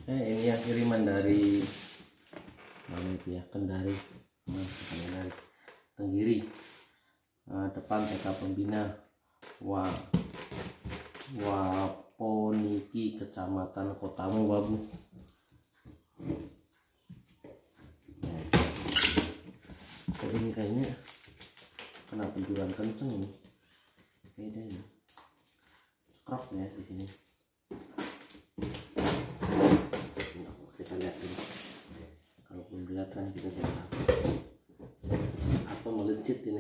Ini yang kiriman dari mana itu ya, Kendari, dari Tenggiri, depan TK Pembina Waponiki, Kecamatan Kotamu, Wabu. Ini kayaknya kena benturan kenceng ini, beda ini krok ya di sini. Kita lihat ini, kalaupun kelihatan kita lihat apa melejit ini.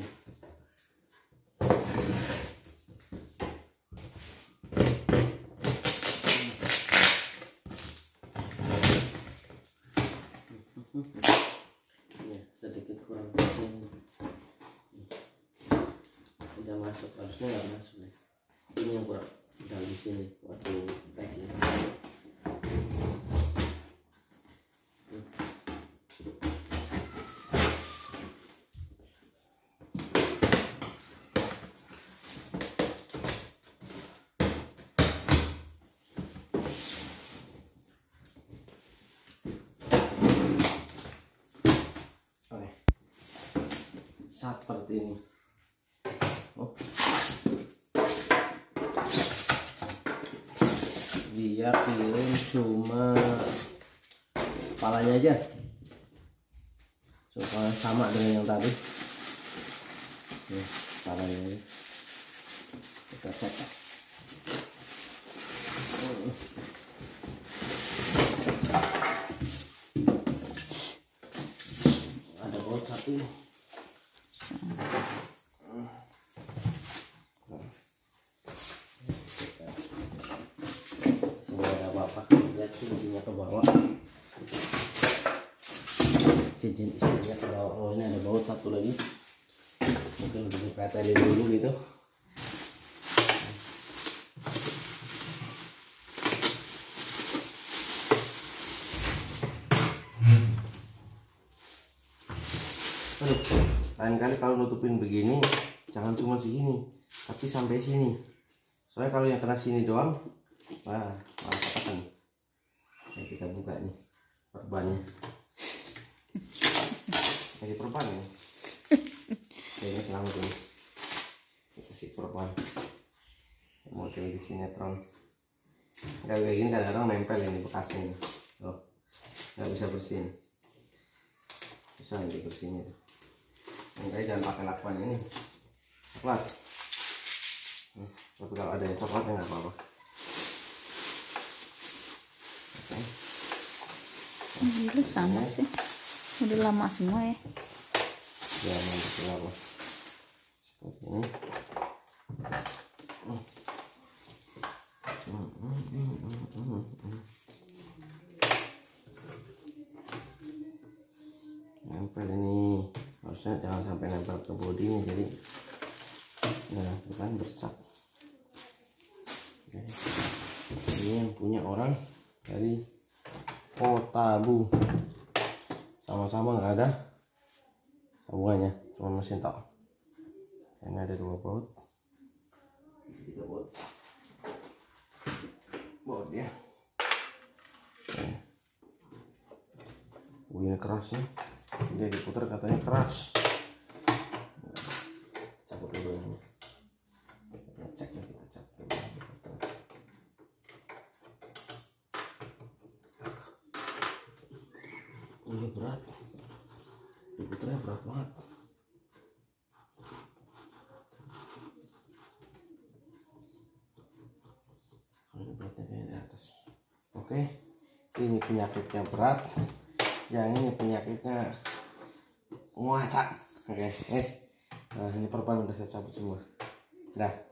Ya, sedikit kurang kenceng. Udah masuk, harusnya nggak masuk nih. Ini yang kurang dalam sini waktu tadi. Oke, seperti ini. Dia kirim cuma kepalanya aja, cuma sama dengan yang tadi. Nih, kepalanya aja. Kita cek. Ada baut satu. Cincinnya ke bawah, cincin isinya ke bawah. Oh, ini ada baut satu lagi, mungkin lebih dipretelin dulu gitu. Aduh, lain kali kalau nutupin begini jangan cuma segini, tapi sampai sini. Soalnya kalau yang kena sini doang, wah, malah katakan. Kita buka nih perbannya. Jadi perban ya. Kayaknya selama ini kasih perban. Mau kayak di sinetron. Nggak kayak gini kadang-kadang nempel ini bekasnya. Loh, nggak bisa bersihin. Bisa nih bersihin itu. Makanya jangan pakai lakban ini. Coklat. Tapi kalau ada yang coklatnya nggak apa-apa. Dulu sama sih, udah lama semua ya. Ya, nanti apa? Seperti ini. Nempel ini, harusnya jangan sampai nempel ke bodinya, jadi nah bukan bercak. Oke. Ini yang punya orang dari Kotabu, sama-sama nggak ada sambungannya, cuma mesin tok. Ini ada 2 baut, 3 baut, bautnya. Ini kerasnya, dia diputar katanya keras. Cabut dulu ini, cek ya, kita cek dulu. Ini berat, diputarnya berat banget. Ini beratnya kayak di atas. Oke, ini penyakitnya berat, yang ini penyakitnya muacak. Oke, nah ini perban udah saya cabut semua. Dah.